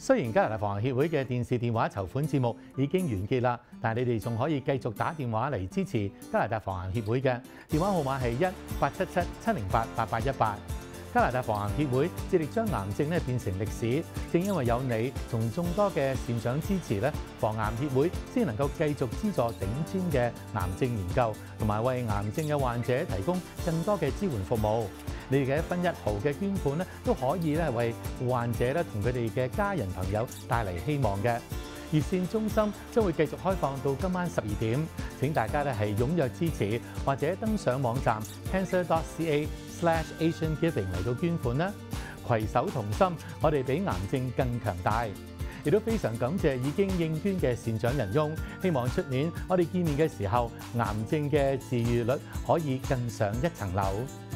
雖然加拿大防癌協會嘅電視電話籌款節目已經完結啦，但係你哋仲可以繼續打電話嚟支持加拿大防癌協會嘅電話號碼係1-877-708-8818。加拿大防癌協會致力將癌症變成歷史，正因為有你同眾多嘅善長支持咧，防癌協會先能夠繼續資助頂尖嘅癌症研究，同埋為癌症嘅患者提供更多嘅支援服務。你哋嘅1分1毫嘅捐款咧，都可以為患者咧同佢哋嘅家人朋友帶嚟希望嘅。熱線中心將會繼續開放到今晚12點，請大家係踴躍支持，或者登上網站 cancer.ca/asiangiving 嚟到捐款啦。攜手同心，我哋比癌症更強大。亦都非常感謝已經應捐嘅善長仁翁，希望出年我哋見面嘅時候，癌症嘅治癒率可以更上一層樓。